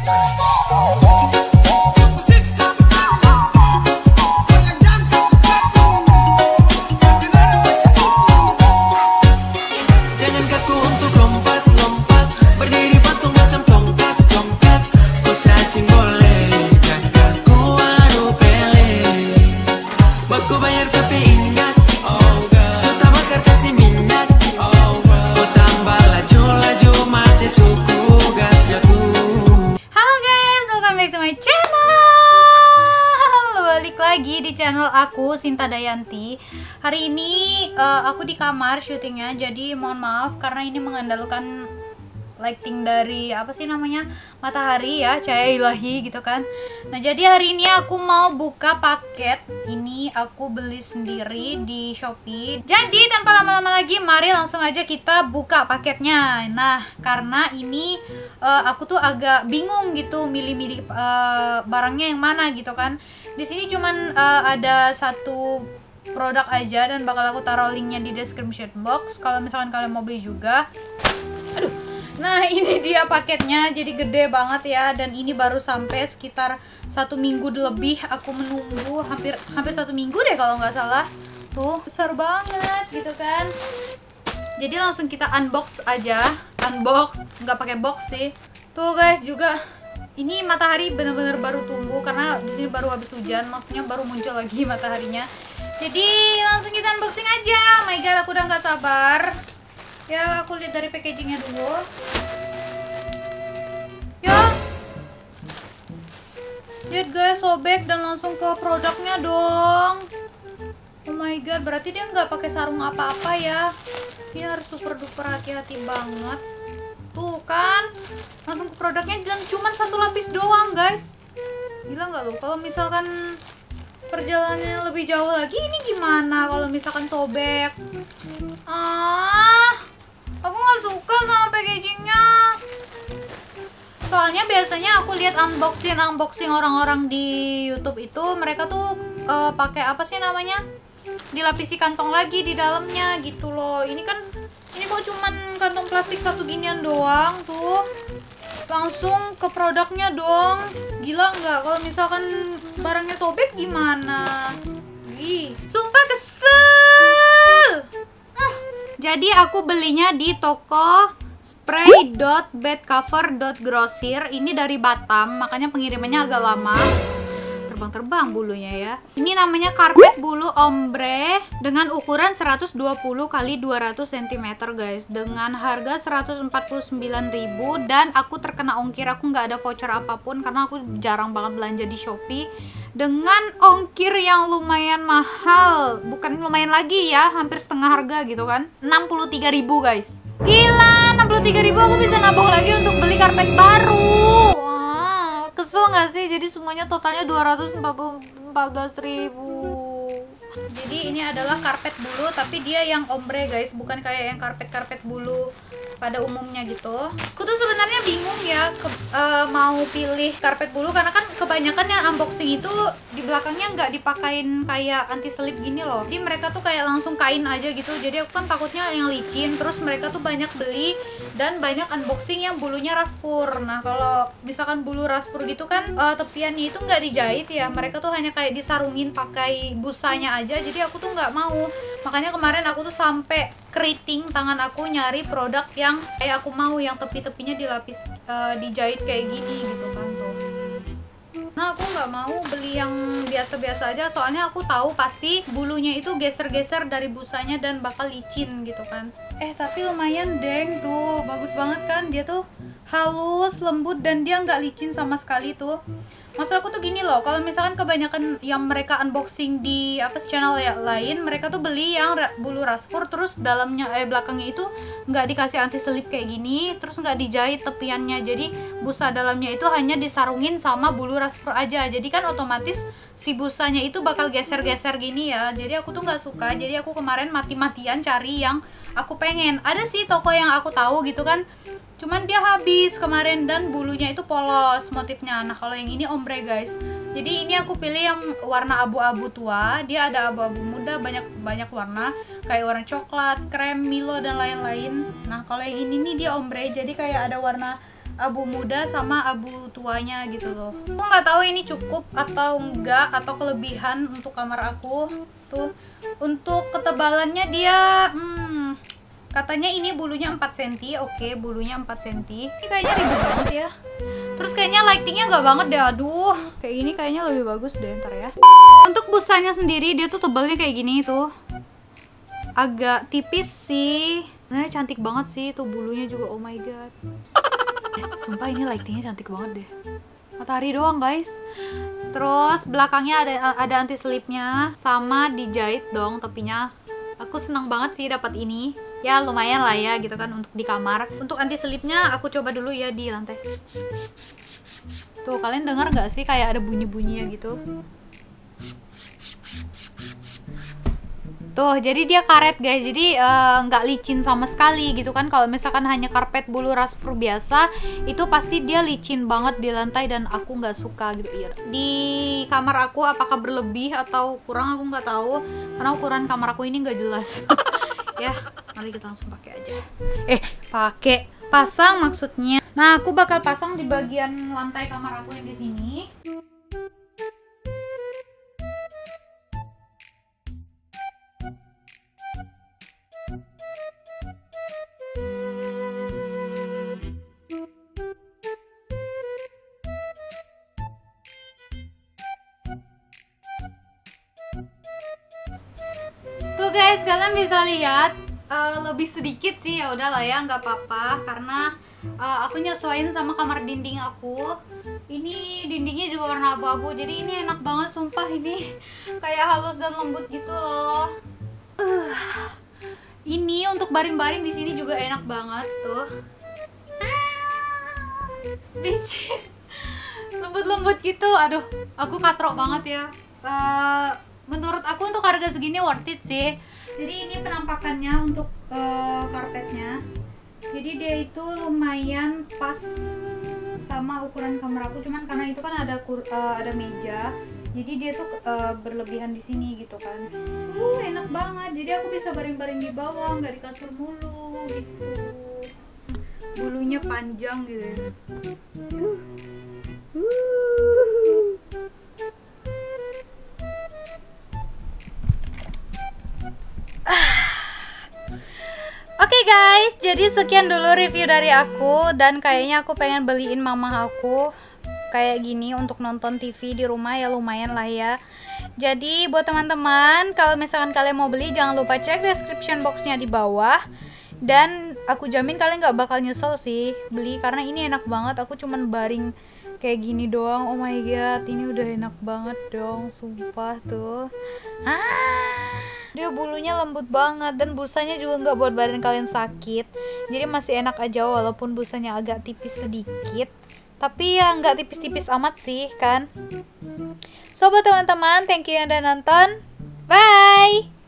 Lagi di channel aku, Sinta Dayanti. Hari ini aku di kamar syutingnya, jadi mohon maaf karena ini mengandalkan lighting dari apa sih namanya, matahari ya, cahaya ilahi gitu kan. Nah jadi hari ini aku mau buka paket. Ini aku beli sendiri di Shopee. Jadi tanpa lama-lama lagi, mari langsung aja kita buka paketnya. Nah karena ini aku tuh agak bingung gitu milih-milih barangnya yang mana gitu kan. Di sini cuman ada satu produk aja dan bakal aku taruh linknya di description box kalau misalkan kalian mau beli juga. Aduh. Nah ini dia paketnya, jadi gede banget ya, dan ini baru sampai sekitar 1 minggu lebih aku menunggu, hampir 1 minggu deh kalau nggak salah. Tuh besar banget gitu kan. Jadi langsung kita unbox aja, unbox nggak pakai box sih. Tuh guys, juga ini matahari bener-bener baru tumbuh karena di sini baru habis hujan, maksudnya baru muncul lagi mataharinya. Jadi langsung kita unboxing aja. Oh my god, aku udah nggak sabar. Ya, aku lihat dari packagingnya dulu. Ya, lihat guys, sobek dan langsung ke produknya dong. Oh my god, berarti dia nggak pakai sarung apa-apa ya. Ini harus super duper hati-hati banget. Tuh kan, langsung ke produknya dan cuma 1 lapis doang guys. Gila nggak lo? Kalau misalkan perjalanannya lebih jauh lagi, ini gimana kalau misalkan sobek? Aku nggak suka sama packagingnya. Soalnya biasanya aku lihat unboxing orang-orang di YouTube itu, mereka tuh pakai apa sih namanya? Dilapisi kantong lagi di dalamnya gitu loh. Ini kok cuman kantong plastik satu ginian doang tuh. Langsung ke produknya dong. Gila nggak? Kalau misalkan barangnya sobek gimana? Ih, sumpah kesel. Jadi aku belinya di toko spray.bedcover.grosir. Ini dari Batam, makanya pengirimannya agak lama. Terbang-terbang bulunya ya. Ini namanya karpet bulu ombre dengan ukuran 120 x 200 cm guys, dengan harga 149.000, dan aku terkena ongkir. Aku nggak ada voucher apapun karena aku jarang banget belanja di Shopee, dengan ongkir yang lumayan mahal. Bukan lumayan lagi ya, hampir setengah harga gitu kan. 63.000 guys. Gila, 63.000 aku bisa nabung lagi untuk beli karpet baru. Kesel nggak sih? Jadi semuanya totalnya 214.000. Jadi ini adalah karpet bulu, tapi dia yang ombre guys, bukan kayak yang karpet bulu pada umumnya gitu. Aku tuh sebenarnya bingung ya mau pilih karpet bulu karena kan kebanyakan yang unboxing itu di belakangnya nggak dipakein kayak anti selip gini loh. Jadi mereka tuh kayak langsung kain aja gitu. Jadi aku kan takutnya yang licin. Terus mereka tuh banyak beli dan banyak unboxing yang bulunya raspur. Nah kalau misalkan bulu raspur gitu kan tepiannya itu nggak dijahit ya. Mereka tuh hanya kayak disarungin pakai busanya aja. Jadi aku tuh nggak mau. Makanya kemarin aku tuh sampai keriting tangan aku nyari produk yang kayak aku mau, yang tepi-tepinya dilapis dijahit kayak gini gitu kan tuh. Nah aku nggak mau beli yang biasa-biasa aja, soalnya aku tahu pasti bulunya itu geser-geser dari busanya dan bakal licin gitu kan. Tapi lumayan deng tuh, bagus banget kan, dia tuh halus, lembut, dan dia nggak licin sama sekali tuh. Maksud aku tuh gini loh, kalau misalkan kebanyakan yang mereka unboxing di channel lain, mereka tuh beli yang bulu raspur, terus dalamnya belakangnya itu nggak dikasih anti selip kayak gini, terus nggak dijahit tepiannya, jadi busa dalamnya itu hanya disarungin sama bulu raspur aja. Jadi kan otomatis si busanya itu bakal geser-geser gini ya. Jadi aku tuh nggak suka. Jadi aku kemarin mati-matian cari yang aku pengen. Ada sih toko yang aku tahu gitu kan, cuman dia habis kemarin dan bulunya itu polos motifnya. Nah kalau yang ini ombre guys, jadi ini aku pilih yang warna abu-abu tua. Dia ada abu-abu muda, banyak warna, kayak warna coklat, krem, milo, dan lain-lain. Nah kalau yang ini nih dia ombre, jadi kayak ada warna abu muda sama abu tuanya gitu loh. Aku nggak tahu ini cukup atau enggak, atau kelebihan untuk kamar aku. Tuh, untuk ketebalannya dia katanya ini bulunya 4 cm. Oke, bulunya 4 cm. Ini kayaknya ribet banget ya. Terus kayaknya lightingnya nggak banget deh. Aduh, kayak gini kayaknya lebih bagus deh ntar ya. Untuk busanya sendiri dia tuh tebalnya kayak gini tuh. Agak tipis sih. Sebenarnya cantik banget sih tuh bulunya juga. Oh my god. Sumpah ini lightingnya cantik banget deh. Matahari doang guys. Terus belakangnya ada anti selipnya sama dijahit dong tepinya. Aku senang banget sih dapat ini. Ya lumayan lah ya gitu kan untuk di kamar. Untuk anti selipnya aku coba dulu ya di lantai. Tuh kalian dengar nggak sih kayak ada bunyi-bunyinya gitu? Tuh, jadi dia karet guys, jadi nggak licin sama sekali gitu kan. Kalau misalkan hanya karpet bulu rasfur biasa, itu pasti dia licin banget di lantai dan aku nggak suka gitu. Iya. Di kamar aku apakah berlebih atau kurang aku nggak tahu, karena ukuran kamar aku ini nggak jelas. Ya, mari kita langsung pakai aja. Pasang maksudnya. Nah, aku bakal pasang di bagian lantai kamar aku yang di sini. Tuh guys, kalian bisa lihat lebih sedikit sih, ya udahlah ya, nggak apa-apa karena aku nyesuaiin sama kamar dinding aku. Ini dindingnya juga warna abu-abu, jadi ini enak banget sumpah, ini kayak halus dan lembut gitu loh. Ini untuk baring-baring di sini juga enak banget tuh. Licin, lembut-lembut gitu. Aduh, aku katrok banget ya. Menurut aku untuk harga segini worth it sih. Jadi ini penampakannya untuk karpetnya. Jadi dia itu lumayan pas sama ukuran kamar aku, cuman karena itu kan ada meja, jadi dia tuh berlebihan di sini gitu kan. Enak banget. Jadi aku bisa baring-baring di bawah, nggak di kasur mulu gitu. Bulunya panjang gitu ya. Tuh. Oke guys, jadi sekian dulu review dari aku, dan kayaknya aku pengen beliin mama aku kayak gini untuk nonton TV di rumah ya, lumayan lah ya. Jadi buat teman-teman, kalau misalkan kalian mau beli jangan lupa cek description boxnya di bawah, dan aku jamin kalian nggak bakal nyesel sih beli, karena ini enak banget. Aku cuman baring kayak gini doang. Oh my god, ini udah enak banget dong, sumpah tuh. Dia bulunya lembut banget dan busanya juga nggak buat badan kalian sakit. Jadi masih enak aja walaupun busanya agak tipis sedikit. Tapi ya nggak tipis-tipis amat sih kan. So buat teman-teman, thank you yang udah nonton. Bye!